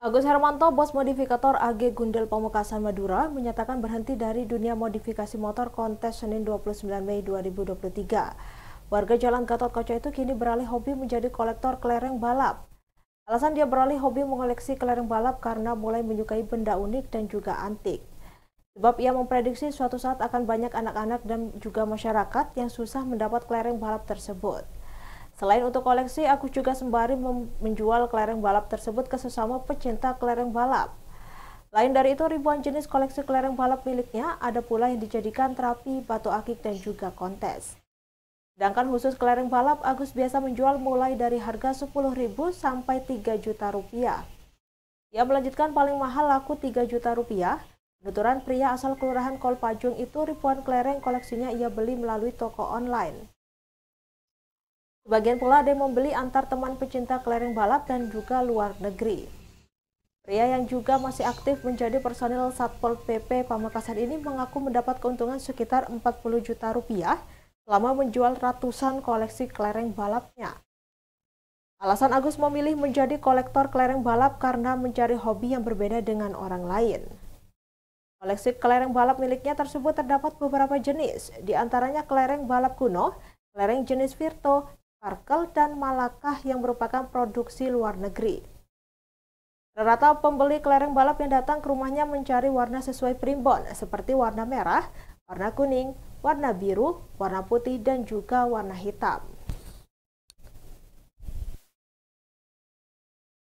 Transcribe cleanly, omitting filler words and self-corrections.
Agus Hermanto, bos modifikator AG Gundel Pamekasan Madura, menyatakan berhenti dari dunia modifikasi motor kontes Senin 29 Mei 2023. Warga Jalan Gatot Kaca itu kini beralih hobi menjadi kolektor kelereng balap. Alasan dia beralih hobi mengoleksi kelereng balap karena mulai menyukai benda unik dan juga antik. Sebab ia memprediksi suatu saat akan banyak anak-anak dan juga masyarakat yang susah mendapat kelereng balap tersebut. Selain untuk koleksi, Agus juga sembari menjual kelereng balap tersebut ke sesama pecinta kelereng balap. Lain dari itu, ribuan jenis koleksi kelereng balap miliknya ada pula yang dijadikan terapi, batu akik, dan juga kontes. Sedangkan khusus kelereng balap, Agus biasa menjual mulai dari harga Rp10.000 sampai Rp3 juta. Ia melanjutkan paling mahal laku Rp3 juta. Penuturan pria asal Kelurahan Kolpajung itu ribuan kelereng koleksinya ia beli melalui toko online. Sebagian pula ada yang membeli antar teman pecinta kelereng balap dan juga luar negeri. Pria yang juga masih aktif menjadi personil Satpol PP Pamekasan ini mengaku mendapat keuntungan sekitar Rp40 juta selama menjual ratusan koleksi kelereng balapnya. Alasan Agus memilih menjadi kolektor kelereng balap karena mencari hobi yang berbeda dengan orang lain. Koleksi kelereng balap miliknya tersebut terdapat beberapa jenis, di antaranya kelereng balap kuno, kelereng jenis Virto, Sparkle, dan Malakah yang merupakan produksi luar negeri. Rata-rata pembeli kelereng balap yang datang ke rumahnya mencari warna sesuai primbon, seperti warna merah, warna kuning, warna biru, warna putih, dan juga warna hitam.